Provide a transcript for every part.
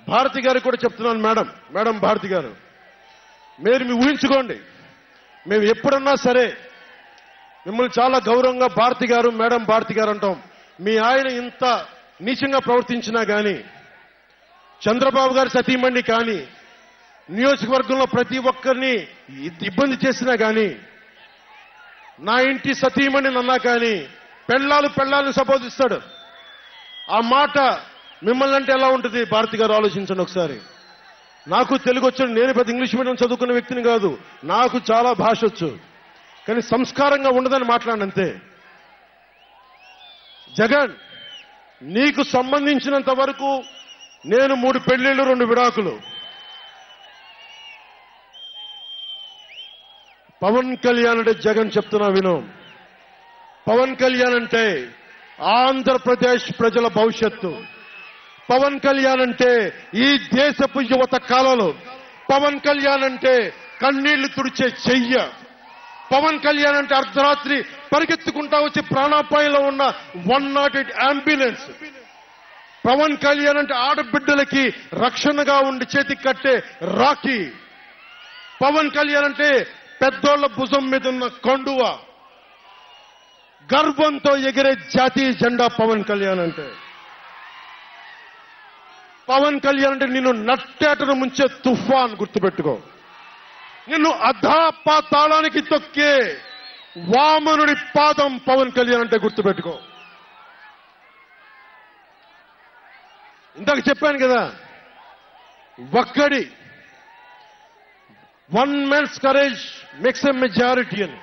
భారతి గారికి కూడా చెప్తున్నాను. మేడం భారతి గారు, మీరు ఊహించుకోండి, మేము ఎప్పుడన్నా సరే మిమ్మల్ని చాలా గౌరవంగా మేడం భారతి గారు అంటాం. మీ ఆయన ఇంత నీచంగా ప్రవర్తించినా గాని, చంద్రబాబు గారి సతీమణి కానీ, నియోజకవర్గంలో ప్రతి ఒక్కరిని ఇబ్బంది చేసినా గాని, నా ఇంటి సతీమణి అన్నా కానీ పెళ్ళాలను సంబోధిస్తాడు. ఆ మాట మిమ్మల్ని అంటే ఎలా ఉంటుంది భారతి గారు? ఆలోచించండి ఒకసారి. నాకు తెలుగు వచ్చాడు, నేను పెద్ద ఇంగ్లీష్ మీడియం చదువుకున్న వ్యక్తిని కాదు, నాకు చాలా భాష వచ్చు, కానీ సంస్కారంగా ఉండదని మాట్లాడినంతే. జగన్, నీకు సంబంధించినంత వరకు నేను 3 పెళ్లిళ్లు 2 విడాకులు. పవన్ కళ్యాణ్ అంటే జగన్ చెప్తున్నా విను. పవన్ కళ్యాణ్ అంటే ఆంధ్రప్రదేశ్ ప్రజల భవిష్యత్తు. పవన్ కళ్యాణ్ అంటే ఈ దేశపు యువత కాలంలో. పవన్ కళ్యాణ్ అంటే కన్నీళ్లు తుడిచే చెయ్య. పవన్ కళ్యాణ్ అంటే అర్ధరాత్రి పరిగెత్తుకుంటా వచ్చి ప్రాణాపాయంలో ఉన్న 108 అంబులెన్స్. పవన్ కళ్యాణ్ అంటే ఆడబిడ్డలకి రక్షణగా ఉండి చేతికి కట్టే రాఖీ. పవన్ కళ్యాణ్ అంటే పెద్దోళ్ల భుజం మీద ఉన్న కండువ, గర్వంతో ఎగిరే జాతీయ జెండా పవన్ కళ్యాణ్ అంటే. పవన్ కళ్యాణ్ అంటే నిన్ను నట్టేటను ముంచే తుఫాన్, గుర్తుపెట్టుకో. నిన్ను అధాపాతాళానికి తొక్కే వామనుడి పాదం పవన్ కళ్యాణ్ అంటే గుర్తుపెట్టుకో. ఇందాక చెప్పాను కదా, ఒక్కడి one man's courage makes a majority అని.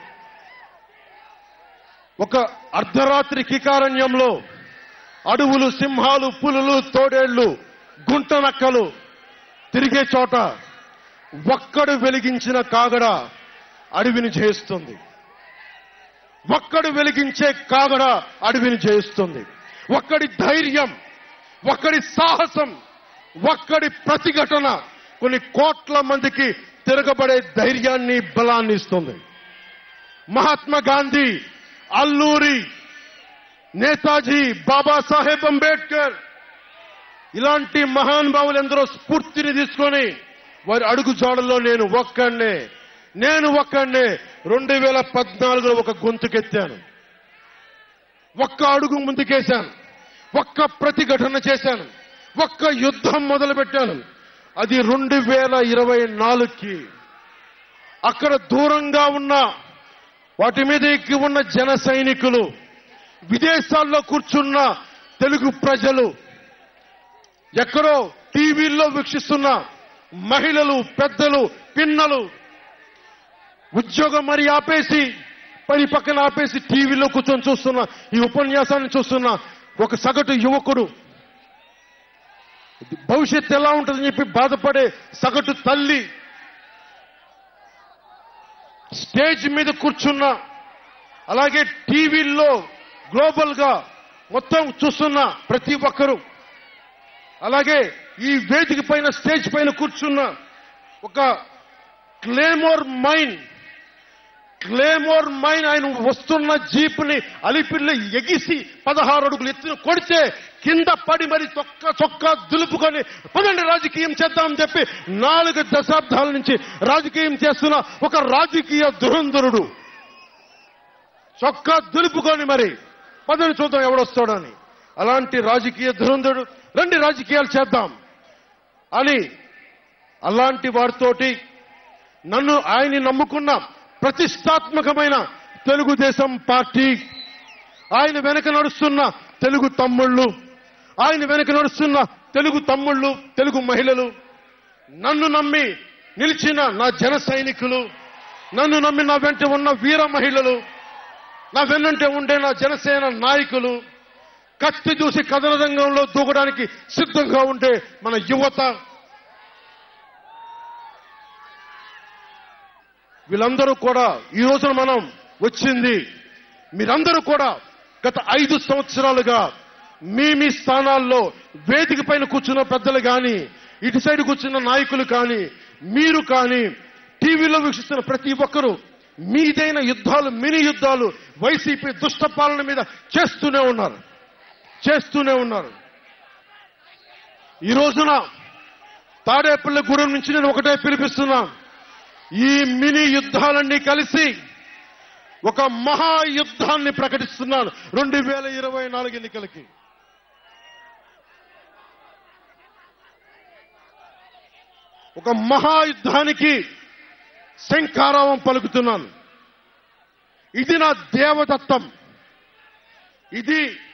ఒక అర్ధరాత్రి కికారణ్యంలో అడవులు, సింహాలు, పులులు, తోడేళ్లు, గుంటనక్కలు తిరిగే చోట ఒక్కడు వెలిగించిన కాగడ అడవిని జయిస్తుంది. ఒక్కడు వెలిగించే కాగడ అడవిని జయిస్తుంది. ఒక్కడి ధైర్యం, ఒక్కడి సాహసం, ఒక్కడి ప్రతిఘటన కొన్ని కోట్ల మందికి తిరగబడే ధైర్యాన్ని, బలాన్ని ఇస్తుంది. మహాత్మా గాంధీ, అల్లూరి, నేతాజీ, బాబాసాహెబ్ అంబేద్కర్ ఇలాంటి మహానుభావులు ఎందరో స్ఫూర్తిని తీసుకొని వారి అడుగు జాడల్లో నేను ఒక్కడే 2014లో ఒక గొంతుకెత్తాను, ఒక్క అడుగు ముందుకేశాను, ఒక్క ప్రతిఘటన చేశాను, ఒక్క యుద్ధం మొదలుపెట్టాను. అది 2024కి. అక్కడ దూరంగా ఉన్న వాటి మీద ఎక్కి ఉన్న జన సైనికులు, విదేశాల్లో కూర్చున్న తెలుగు ప్రజలు, ఎక్కడో టీవీల్లో వీక్షిస్తున్న మహిళలు, పెద్దలు, పిన్నలు, ఉద్యోగం మరి ఆపేసి పని పక్కన ఆపేసి టీవీలో కూర్చొని చూస్తున్న ఈ ఉపన్యాసాన్ని చూస్తున్న ఒక సగటు యువకుడు, భవిష్యత్తు ఎలా ఉంటుందని చెప్పి బాధపడే సగటు తల్లి, స్టేజ్ మీద కూర్చున్న, అలాగే టీవీల్లో గ్లోబల్ గా మొత్తం చూస్తున్న ప్రతి ఒక్కరూ, అలాగే ఈ వేదిక పైన స్టేజ్ పైన కూర్చున్న ఒక క్లేమోర్ మైన్ ఆయన వస్తున్న జీపుని అలిపిల్లి ఎగిసి 16 అడుగులు ఎత్తున కొడితే కింద పడి మరి చొక్కా దులుపుకొని పదండి రాజకీయం చేద్దామని చెప్పి 4 దశాబ్దాల నుంచి రాజకీయం చేస్తున్న ఒక రాజకీయ దురంధరుడు చొక్కా దులుపుకొని మరి పదని చూద్దాం ఎవడొస్తాడని. అలాంటి రాజకీయ దురంధరుడు రండి రాజకీయాలు చేద్దాం అని అలాంటి వారితోటి ఆయన్ని నమ్ముకున్న ప్రతిష్టాత్మకమైన తెలుగుదేశం పార్టీ, ఆయన వెనక నడుస్తున్న తెలుగు తమ్ముళ్ళు, తెలుగు మహిళలు, నన్ను నమ్మి నిలిచిన నా జన సైనికులు, నన్ను నమ్మి నా వెంట ఉన్న వీర మహిళలు, నా వెన్నంటే ఉండే నా జనసేన నాయకులు, కత్తి చూసి కథన రంగంలో దూకడానికి సిద్ధంగా ఉండే మన యువత, వీళ్ళందరూ కూడా ఈ రోజున మనం వచ్చింది, మీరందరూ కూడా గత 5 సంవత్సరాలుగా మీ స్థానాల్లో వేదిక పైన కూర్చున్న పెద్దలు కానీ, ఇటు సైడ్ కూర్చున్న నాయకులు కానీ, మీరు కానీ, టీవీలో వీక్షిస్తున్న ప్రతి ఒక్కరూ మీదైన యుద్ధాలు, మినీ యుద్ధాలు వైసీపీ దుష్ట పాలన మీద చేస్తూనే ఉన్నారు. ఈ రోజున తాడేపల్లిగూడెం నుంచి నేను ఒకటే పిలిపిస్తున్నా, ఈ మినీ యుద్ధాలన్నీ కలిసి ఒక మహాయుద్ధాన్ని ప్రకటిస్తున్నాను 2024 ఎన్నికలకి. ఒక మహాయుద్ధానికి శంఖారావం పలుకుతున్నాను. ఇది నా దేవదత్తం. ఇది